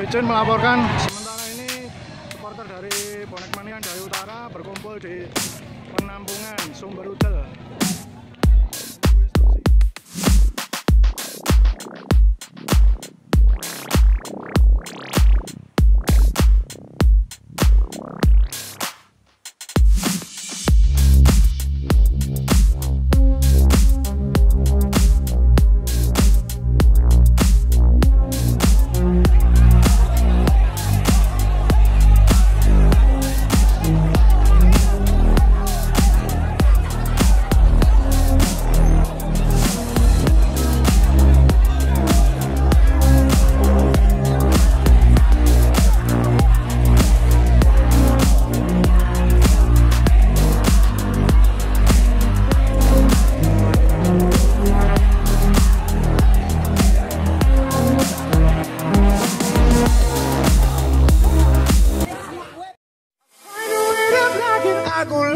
Icin melaporkan sementara ini supporter dari Bonek Mania dari Utara berkumpul di penampungan Sumber Udel. Aku